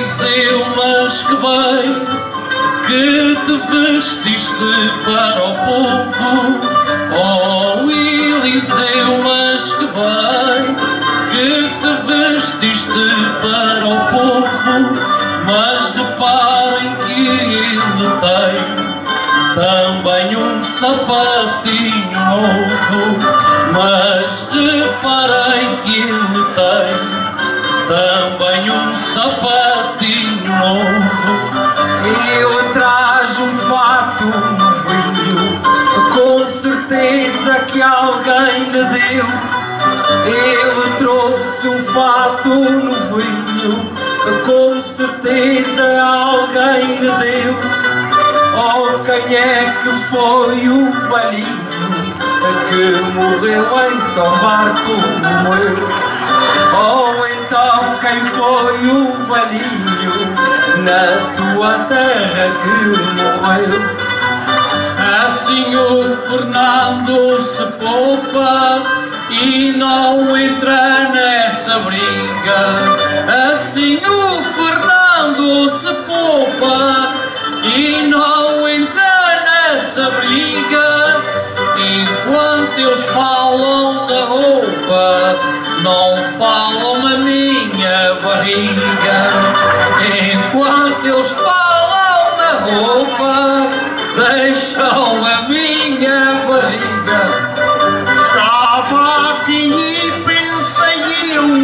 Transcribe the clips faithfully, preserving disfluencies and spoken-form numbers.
Eliseu, mas que bem que te vestiste para o povo. Oh Eliseu, mas que bem que te vestiste para o povo. Mas reparem que ele tem também um sapatinho novo. Mas reparem que ele tem também um sapatinho novo. Ele traz um fato novinho, com certeza que alguém lhe deu. Ele trouxe um fato novinho, com certeza alguém lhe deu. Oh, quem é que foi o velhinho que morreu em São Bartolomeu? Oh, então quem foi o velhinho na tua terra que morreu? Assim o Fernando se poupa e não entra nessa briga. Assim o Fernando se poupa e não entra nessa briga. Enquanto eles falam da roupa, não falam na minha barriga. Enquanto eles falam da roupa, deixam a minha barriga. Estava aqui e pensei eu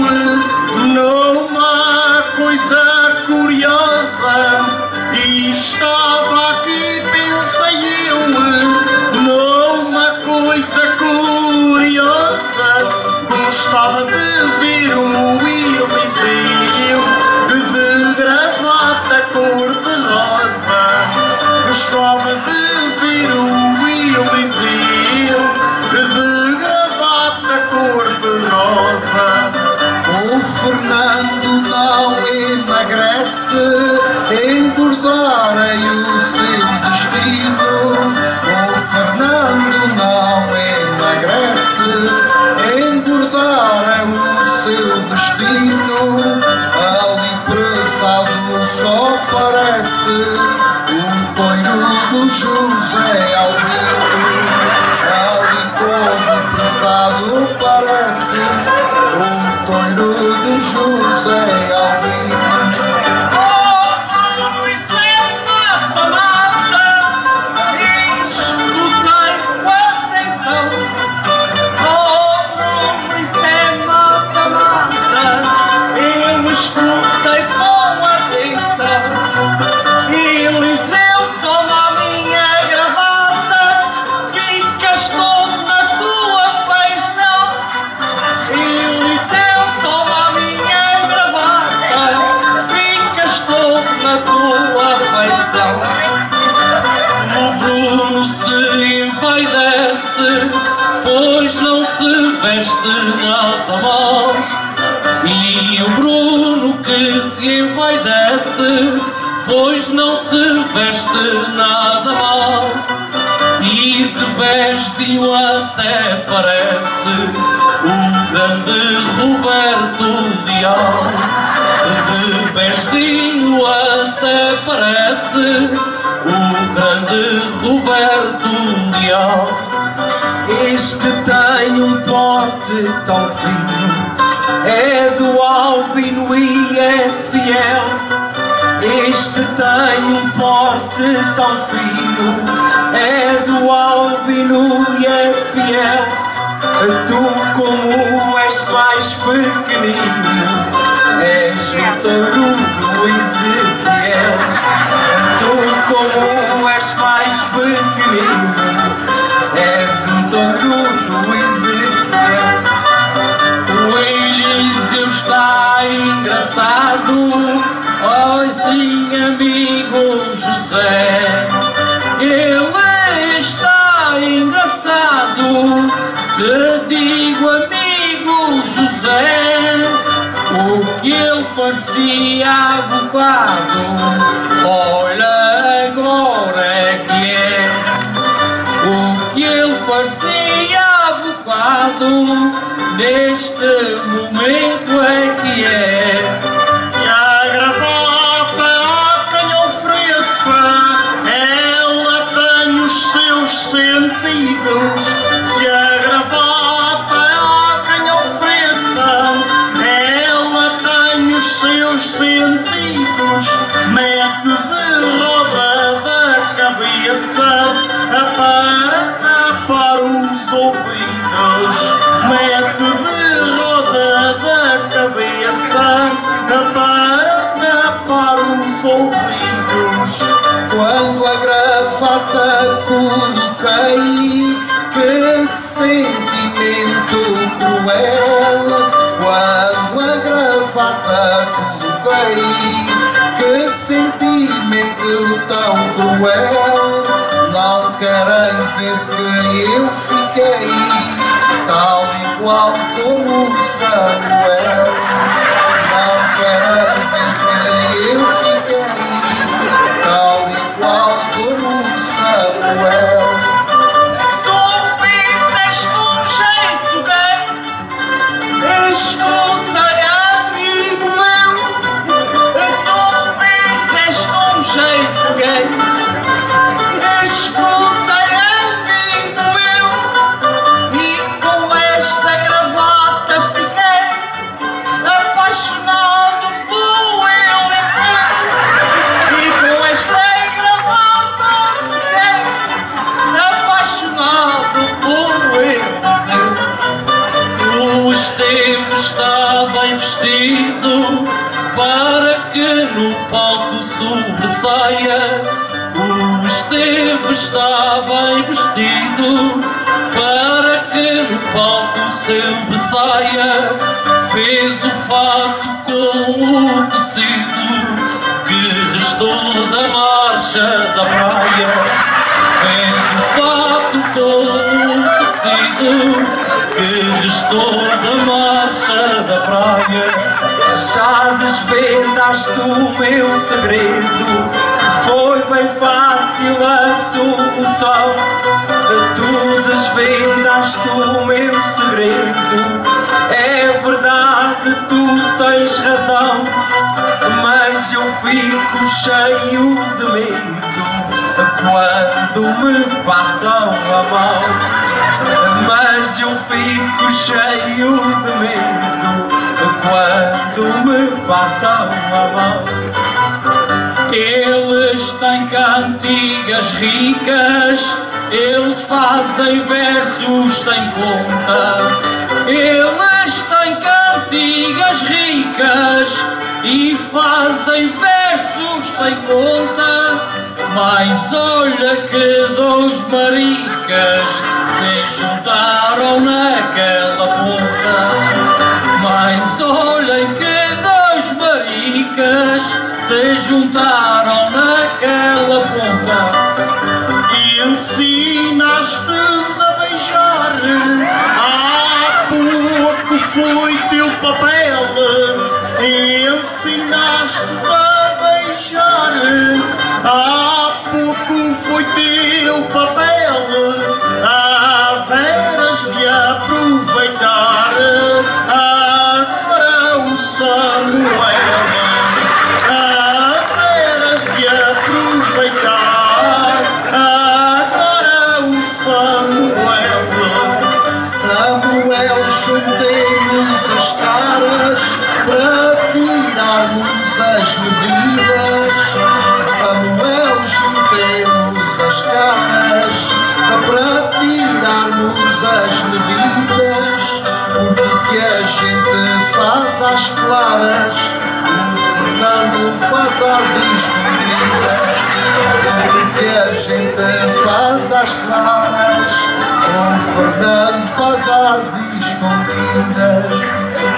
numa coisa curiosa. E estava aqui e pensei eu numa coisa curiosa. Gostava de ver o Eliseu de gravata cor-de-rosa. Gostava de ver o Eliseu de gravata cor-de-rosa. O Fernando não emagrece, engordarem o seu destino. O Fernando não emagrece, engordarem o seu destino. Ali prezado só parece um toiro do José Albino. Ali como prezado parece um toiro do José Albino. Pois não se veste nada mal. E o Bruno que se envaidece, pois não se veste nada mal. E de beijinho até parece o grande Roberto Leal. De beijinho até parece o grande Roberto Leal. Este tem um porte tão fino, é do Albino e é fiel. Este tem um porte tão fino, é do Albino e é fiel. Tu, como és mais pequenino, és o touro do Ezequiel. Tu, como és mais pequenino, és um touro do Ezequiel. O Eliseu está engraçado, oi sim, amigo José. Ele está engraçado, te digo, amigo José. O que ele parecia há bocado, olha agora é que é. O que ele parecia há bocado, neste momento é que é. Se a gravata ouvidos quando a gravata coloquei. Que sentimento cruel quando a gravata coloquei. Que sentimento tão cruel. Não querem ver que eu fiquei tal e qual como Samuel. Não querem ver que eu fiquei tal e qual como Samuel. Tu fizeste um jeito gay, escutei, amigo meu. Tu fizeste um jeito gay, escutei, amigo meu. E com esta gravata fiquei apaixonado por Eliseu. E com esta gravata fiquei apaixonado por Eliseu. O Esteve está bem vestido para que no palco sobressaia. O Esteve está bem vestido para que no palco sobressaia. Fez o fato com o tecido que restou da marcha da praia. Fez o fato com o tecido que restou da marcha da praia. Já desvendaste o meu segredo, foi bem fácil a solução. Tu desvendaste o meu segredo, é verdade, tu tens razão. Mas eu fico cheio de medo quando me passam a mão. Mas eu fico cheio de medo quando me passam a mão. Eles têm cantigas ricas, eles fazem versos sem conta. Eles têm cantigas ricas e fazem versos sem conta. Mas olha que dois maricas se juntaram naquela ponta. Mas olhem que dois maricas se juntaram naquela ponta. E ensinaste-os a beijar. Há pouco foi teu papel. E ensinaste-os a beijar. Há pouco foi teu papel. Há veras de aproveitar. Agora o Samuel. Há veras de aproveitar. Agora o Samuel. Samuel, juntemos as caras para tirarmos as medidas. Samuel, juntemos as caras para tirarmos as medidas. Porque a gente faz às claras, o Fernando faz às escondidas. Porque a gente faz às claras, o Fernando faz às escondidas.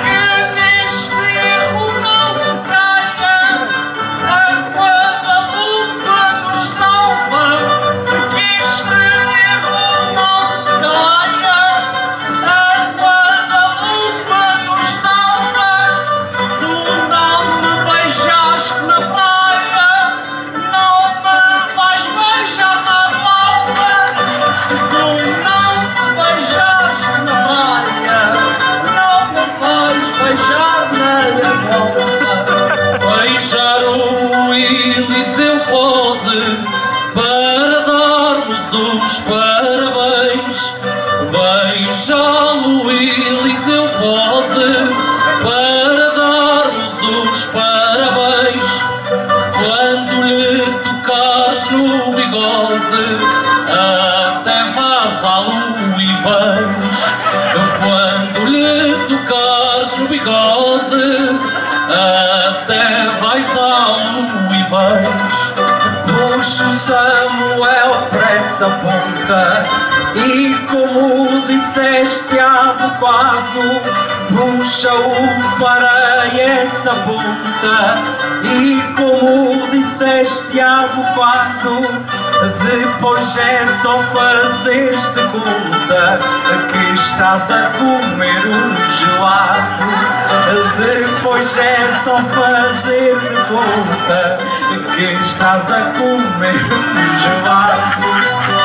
Beijar o Eliseu pode para darmos os parabéns. Beijá-lo Eliseu pode para darmos os parabéns. Quando lhe tocares no bigode, até vazá-lo e vens. Quando lhe tocares no bigode, até vais à lua e fez. Puxa o Samuel para essa ponta e, como disseste há bocado, puxa-o para essa ponta e, como disseste há bocado, depois é só fazeres de conta que estás a comer um gelado. Depois é só fazer de conta que estás a comer um gelado.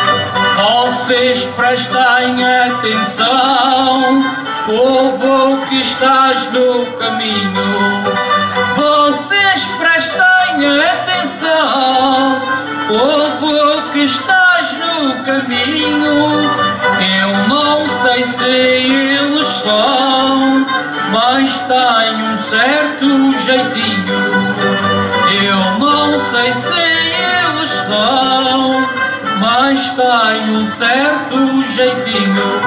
Vocês prestem atenção, povo que estás no caminho. Vocês prestem atenção, povo que estás no caminho. Eu não sei se eles são, mas têm um certo jeitinho. Eu não sei se eles são, mas têm um certo jeitinho.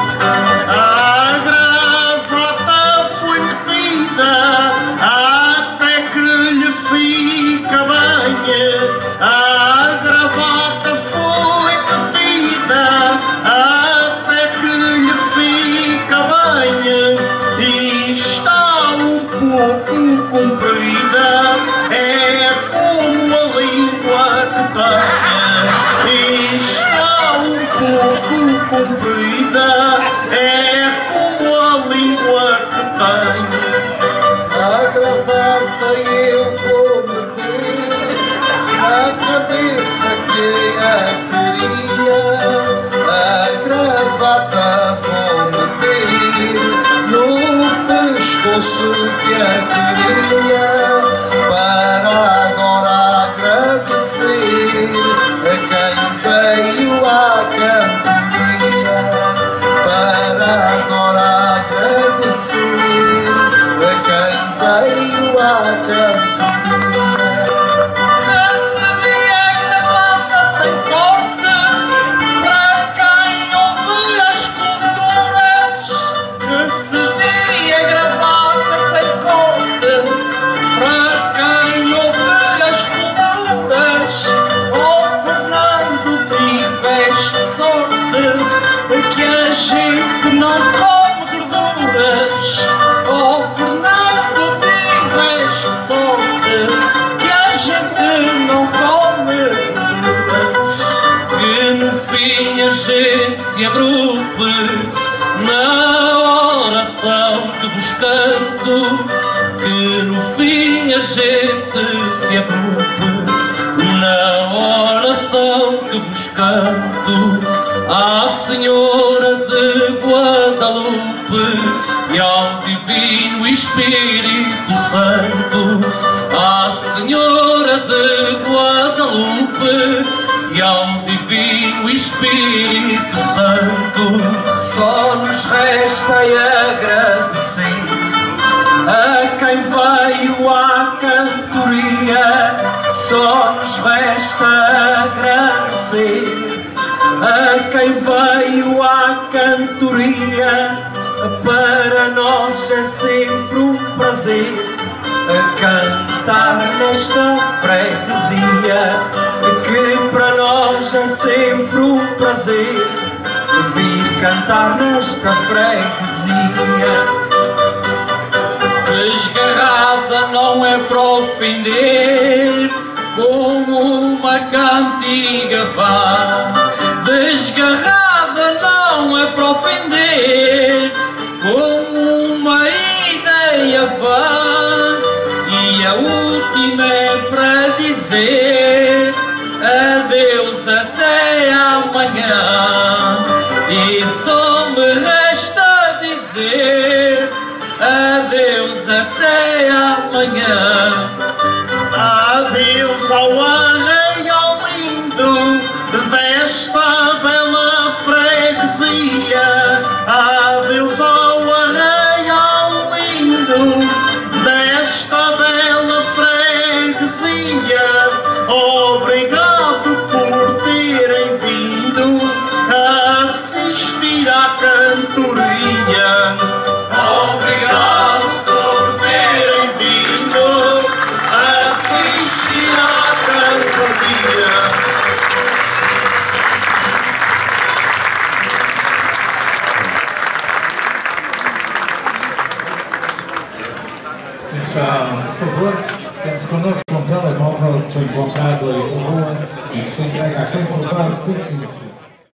A gravata foi metida até que lhe fica bem. A gravata foi metida até que lhe fica bem. E está um pouco comprida, é como a língua que tem. E está um pouco comprida, é como a língua que tem. A gravata eu vou meter na cabeça que a queria. A gravata vou meter no pescoço que a queria, para agora agradecer a quem veio à cantoria. Para agora agradecer a quem veio à cantoria. Recebi a gravata sem corte para quem ouve as culturas. Recebi a gravata sem corte para quem ouve as culturas. Oh, Fernando, tiveste sorte que a gente não come gorduras. Oh, Fernando, tiveste sorte que a gente não come gorduras. Que no fim a gente se agrupe na oração que vos canto. Que no fim a gente se agrupe na oração que vos canto. À Senhora de Guadalupe e ao Divino Espírito Santo. À Senhora de Guadalupe e ao Divino Espírito Santo. Só nos resta agradecer a quem veio à cantoria. Só nos resta agradecer a quem veio à cantoria. Para nós é sempre um prazer cantar nesta freguesia. Que para nós é sempre um prazer vir cantar nesta freguesia. Desgarrada não é para ofender, como uma cantiga vã. Desgarrada não é para ofender, como uma ideia vã. E a última é para dizer adeus até amanhã. E só me resta dizer adeus até amanhã. Adeus ao arraial lindo desta bela freguesia. Adeus ao arraial lindo desta bela freguesia. Obrigado por terem vindo assistir Então, por favor, temos connosco um telemóvel que foi encontrado em Lisboa e que se entrega a quem for